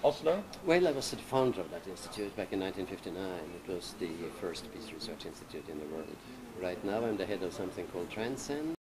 Oslo? Well, I was the founder of that institute back in 1959. It was the first peace research institute in the world. Right now I'm the head of something called Transcend.